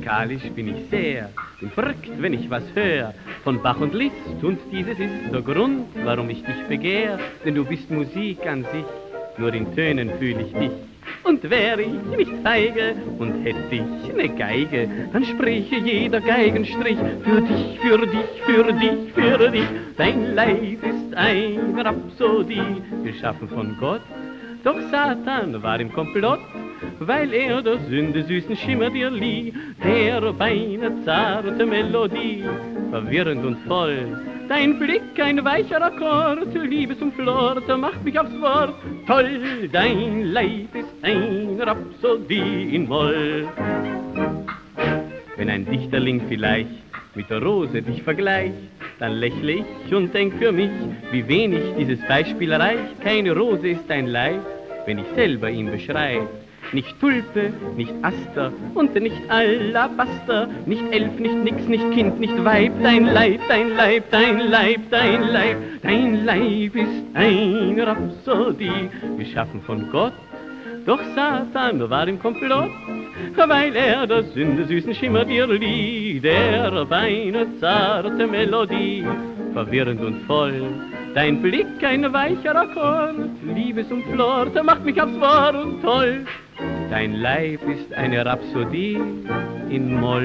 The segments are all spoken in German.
musikalisch bin ich sehr, bin verrückt, wenn ich was hör, von Bach und Liszt, und dieses ist der Grund, warum ich dich begehr, denn du bist Musik an sich, nur in Tönen fühl ich dich. Und wär ich nicht feige und hätt ich ne Geige, dann spräche jeder Geigenstrich für dich, für dich, für dich, für dich. Dein Leib ist eine Rhapsodie, geschaffen von Gott, doch Satan war im Komplott, weil er der Sünde süßen Schimmer dir lieh, der beine zarte Melodie, verwirrend und voll. Dein Blick ein weicher Akkord, Liebesumflor, macht mich aufs Wort. Toll, dein Leib ist eine Rhapsodie in Moll. Wenn ein Dichterling vielleicht mit der Rose dich vergleicht, dann lächle ich und denk für mich, wie wenig dieses Beispiel reicht. Keine Rose ist ein Leib, wenn ich selber ihn beschreib. Nicht Tulpe, nicht Aster und nicht Alabaster, nicht Elf, nicht Nix, nicht Kind, nicht Weib. Dein Leib, dein Leib, dein Leib, dein Leib, dein Leib ist eine Rhapsodie, geschaffen von Gott, doch Satan war im Komplott, weil er der Sünde süßen Schimmer dir lieh, der beine zarte Melodie, verwirrend und voll. Dein Blick ein weicher Akkord, Liebesumflor, macht mich aufs Wort und toll. Dein Leib ist eine Rhapsodie in Moll.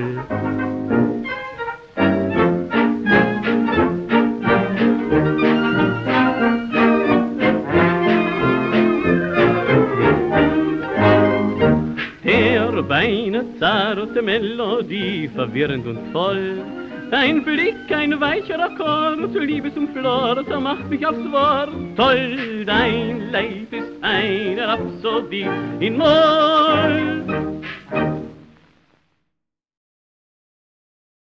Der beine zarte Melodie, verwirrend und voll. Dein Blick ein weicher Akkord, Liebesumflor, macht mich aufs Wort. Toll, dein Leib ist eine Rhapsodie in Moll.